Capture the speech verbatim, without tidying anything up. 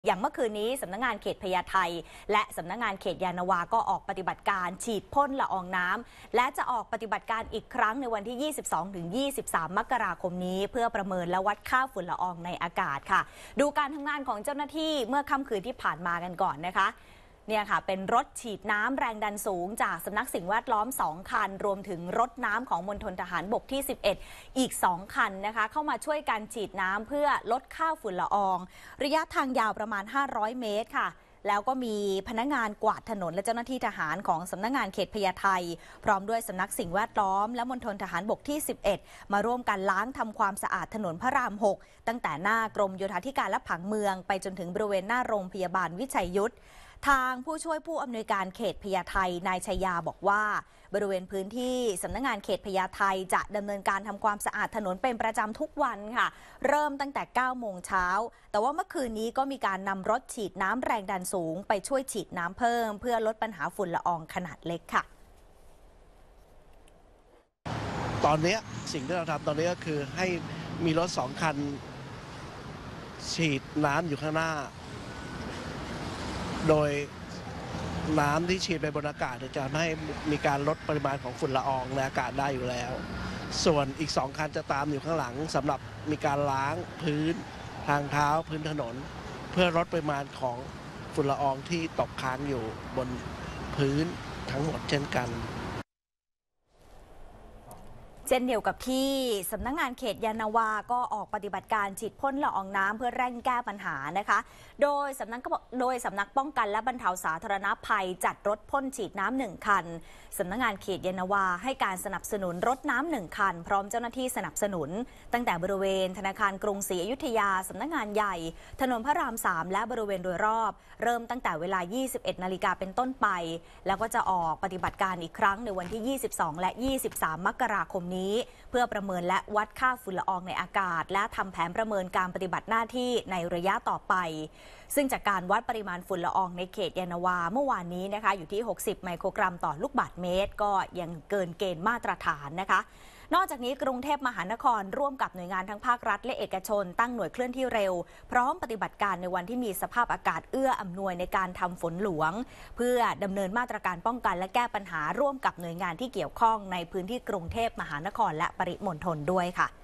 อย่างเมื่อคืนนี้สำนักงานเขตพญาไทและสำนักงานเขตยานาวาก็ออกปฏิบัติการฉีดพ่นละอองน้ำและจะออกปฏิบัติการอีกครั้งในวันที่ ยี่สิบสองถึงยี่สิบสาม มกราคมนี้เพื่อประเมินและวัดค่าฝุ่นละอองในอากาศค่ะดูการทำงานของเจ้าหน้าที่เมื่อค่ำคืนที่ผ่านมากันก่อนนะคะเนี่ยค่ะเป็นรถฉีดน้ำแรงดันสูงจากสำนักสิ่งแวดล้อมสองคันรวมถึงรถน้ำของมณฑลทหารบกที่สิบเอ็ดอีกสองคันนะคะเข้ามาช่วยกันฉีดน้ำเพื่อลดค่าฝุ่นละอองระยะทางยาวประมาณห้าร้อยเมตรค่ะแล้วก็มีพนักงานกวาดถนนและเจ้าหน้าที่ทหารของสำนักงานเขตพญาไทพร้อมด้วยสำนักสิ่งแวดล้อมและมณฑลทหารบกที่สิบเอ็ดมาร่วมกันล้างทำความสะอาดถนนพระรามหกตั้งแต่หน้ากรมโยธาธิการและผังเมืองไปจนถึงบริเวณหน้าโรงพยาบาลวิชัยยุทธทางผู้ช่วยผู้อำนวยการเขตพญาไทนายชัยยาบอกว่าบริเวณพื้นที่สำนักงานเขตพญาไทจะดำเนินการทำความสะอาดถนนเป็นประจำทุกวันค่ะเริ่มตั้งแต่เก้าโมงเช้าแต่ว่าเมื่อคืนนี้ก็มีการนำรถฉีดน้ำแรงดันสูงไปช่วยฉีดน้ำเพิ่มเพื่อลดปัญหาฝุ่นละอองขนาดเล็กค่ะตอนนี้สิ่งที่เราทำตอนนี้ก็คือให้มีรถสองคันฉีดน้ำอยู่ข้างหน้าโดยน้ำที่ฉีดไปบนอากาศจะทำให้มีการลดปริมาณของฝุ่นละอองในอากาศได้อยู่แล้วส่วนอีกสองคันจะตามอยู่ข้างหลังสำหรับมีการล้างพื้นทางเท้าพื้นถนนเพื่อลดปริมาณของฝุ่นละอองที่ตกค้างอยู่บนพื้นทั้งหมดเช่นกันเช่นเดียวกับที่สำนักงานเขตยานาวาก็ออกปฏิบัติการฉีดพ่นละอองน้ำเพื่อเร่งแก้ปัญหานะคะโดยสำนักโดยสำนักป้องกันและบรรเทาสาธารณภัยจัดรถพ่นฉีดน้ำหนึ่งคันสำนักงานเขตยานาวาให้การสนับสนุนรถน้ำหนึ่งคันพร้อมเจ้าหน้าที่สนับสนุนตั้งแต่บริเวณธนาคารกรุงศรีอยุธยาสำนักงานใหญ่ถนนพระรามสามและบริเวณโดยรอบเริ่มตั้งแต่เวลา ยี่สิบเอ็ดนาฬิกาเป็นต้นไปแล้วก็จะออกปฏิบัติการอีกครั้งในวันที่ ยี่สิบสองและยี่สิบสาม มกราคมนี้เพื่อประเมินและวัดค่าฝุ่นละอองในอากาศและทำแผนประเมินการปฏิบัติหน้าที่ในระยะต่อไปซึ่งจากการวัดปริมาณฝุ่นละอองในเขตยานาวาเมื่อวานนี้นะคะอยู่ที่หกสิบไมโครกรัมต่อลูกบาศก์เมตรก็ยังเกินเกณฑ์มาตรฐานนะคะนอกจากนี้กรุงเทพมหานครร่วมกับหน่วยงานทั้งภาครัฐและเอกชนตั้งหน่วยเคลื่อนที่เร็วพร้อมปฏิบัติการในวันที่มีสภาพอากาศเอื้ออำนวยในการทำฝนหลวงเพื่อดำเนินมาตรการป้องกันและแก้ปัญหาร่วมกับหน่วยงานที่เกี่ยวข้องในพื้นที่กรุงเทพมหานครและปริมณฑลด้วยค่ะ